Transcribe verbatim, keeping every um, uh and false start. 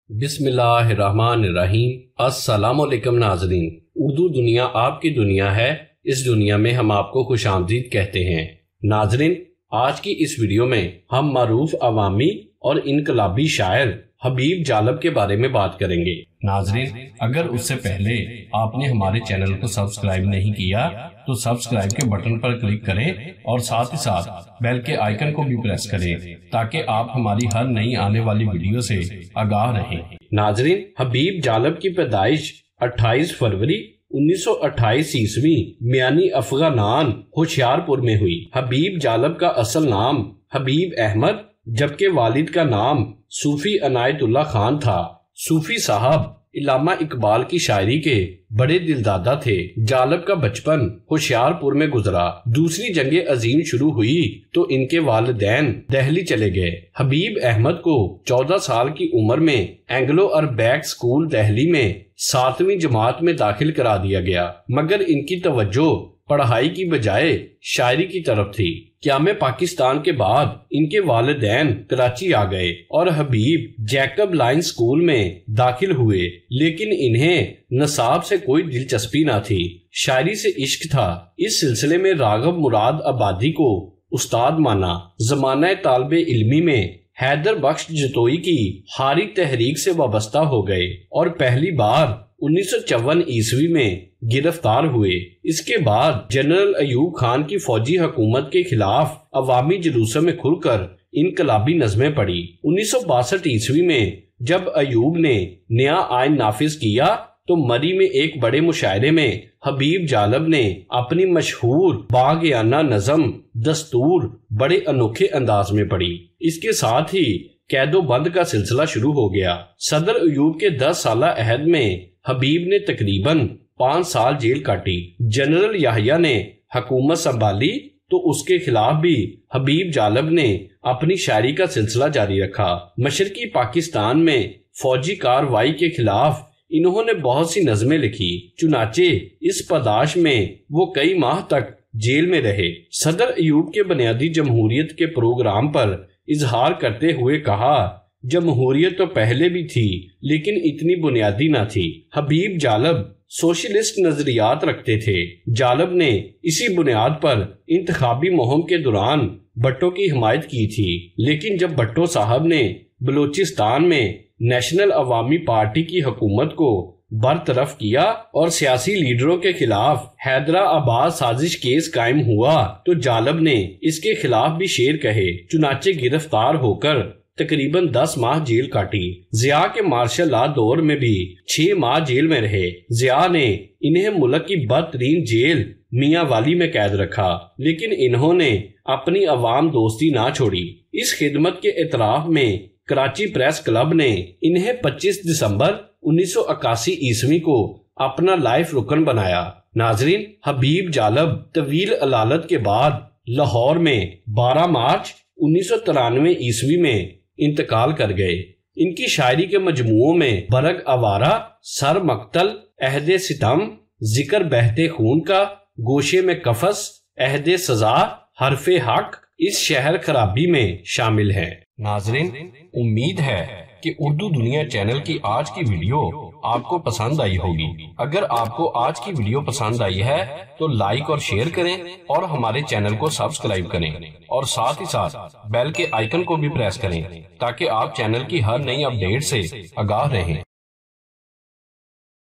بسم اللہ الرحمن الرحیم۔ السلام علیکم ناظرین، اردو دنیا آپ کی دنیا ہے، اس دنیا میں ہم آپ کو خوش آمدید کہتے ہیں۔ ناظرین، آج کی اس ویڈیو میں ہم معروف عوامی اور انقلابی شاعر حبیب جالب کے بارے میں بات کریں گے۔ ناظرین، اگر اس سے پہلے آپ نے ہمارے چینل کو سبسکرائب نہیں کیا تو سبسکرائب کے بٹن پر کلک کریں اور ساتھ ہی ساتھ بیل کے آئیکن کو بھی پریس کریں تاکہ آپ ہماری ہر نئی آنے والی ویڈیو سے آگاہ رہیں۔ ناظرین، حبیب جالب کی پیدائش اٹھائیس فروری انیس سو اٹھائیس عیسوی میانی افغانان ہوشیارپور میں ہوئی۔ حبیب جالب کا اصل نام حبیب احمد جبکہ والد کا نام صوفی عنایت اللہ خان تھا۔ صوفی صاحب علامہ اقبال کی شاعری کے بڑے دلدادہ تھے۔ جالب کا بچپن ہوشیارپور میں گزرا۔ دوسری جنگ عظیم شروع ہوئی تو ان کے والدین دہلی چلے گئے۔ حبیب احمد کو چودہ سال کی عمر میں اینگلو اربیک اسکول دہلی میں ساتویں جماعت میں داخل کرا دیا گیا، مگر ان کی توجہ پڑھائی کی بجائے شاعری کی طرف تھی۔ قیام پاکستان کے بعد ان کے والدین کراچی آ گئے اور حبیب جیکب لائن اسکول میں داخل ہوئے، لیکن انہیں نصاب سے کوئی دلچسپی نہ تھی، شاعری سے عشق تھا۔ اس سلسلے میں راغب مراد آبادی کو استاد مانا۔ زمانہ طالب علمی میں حیدر بخش جتوئی کی ہاری تحریک سے وابستہ ہو گئے اور پہلی بار انیس سو چون عیسوی میں گرفتار ہوئے۔ اس کے بعد جنرل ایوب خان کی فوجی حکومت کے خلاف عوامی جلوسوں میں کھل کر انقلابی نظمیں پڑھی۔ انیس سو باسٹھ عیسوی میں جب ایوب نے نیا آئین نافذ کیا تو مری میں ایک بڑے مشاعرے میں حبیب جالب نے اپنی مشہور باغیانہ نظم دستور بڑے انوکھے انداز میں پڑھی۔ اس کے ساتھ ہی قید و بند کا سلسلہ شروع ہو گیا۔ صدر ایوب کے دس سالہ عہد میں حبیب نے تقریباً پانچ سال جیل کاٹی۔ جنرل یحییٰ نے حکومت سنبھالی تو اس کے خلاف بھی حبیب جالب نے اپنی شاعری کا سلسلہ جاری رکھا۔ مشرقی پاکستان میں فوجی کارروائی کے خلاف انہوں نے بہت سی نظمیں لکھی، چنانچہ اس پاداش میں وہ کئی ماہ تک جیل میں رہے۔ صدر ایوب کے بنیادی جمہوریت کے پروگرام پر اظہار کرتے ہوئے کہا، جمہوریت تو پہلے بھی تھی لیکن اتنی بنیادی نہ تھی۔ حبیب جالب سوشلسٹ نظریات رکھتے تھے۔ جالب نے اسی بنیاد پر انتخابی مہم کے دوران بھٹو کی حمایت کی تھی، لیکن جب بھٹو صاحب نے بلوچستان میں نیشنل عوامی پارٹی کی حکومت کو برطرف کیا اور سیاسی لیڈروں کے خلاف حیدرآباد سازش کیس قائم ہوا تو جالب نے اس کے خلاف بھی شعر کہے، چنانچہ گرفتار ہو کر تقریباً دس ماہ جیل کاٹی۔ ضیاء کے مارشل لا دور میں بھی چھ ماہ جیل میں رہے۔ ضیاء نے انہیں ملک کی بدترین جیل میاں والی میں قید رکھا، لیکن انہوں نے اپنی عوام دوستی نہ چھوڑی۔ اس خدمت کے اعتراف میں کراچی پریس کلب نے انہیں پچیس دسمبر انیس سو اکاسی عیسوی کو اپنا لائف رکن بنایا۔ ناظرین، حبیب جالب طویل علالت کے بعد لاہور میں بارہ مارچ انیس سو ترانوے عیسوی میں انتقال کر گئے۔ ان کی شاعری کے مجموعوں میں برگ آوارہ، سر مقتل، عہد ستم، ذکر بہتے خون کا، گوشے میں قفس، عہد سزا، حرف حق اس شہر خرابی میں شامل ہیں۔ ناظرین، امید ہے کہ اردو دنیا چینل کی آج کی ویڈیو آپ کو پسند آئی ہوگی۔ اگر آپ کو آج کی ویڈیو پسند آئی ہے تو لائک اور شیئر کریں اور ہمارے چینل کو سبسکرائب کریں اور ساتھ ہی ساتھ بیل کے آئیکن کو بھی پریس کریں تاکہ آپ چینل کی ہر نئی اپڈیٹ سے آگاہ رہیں۔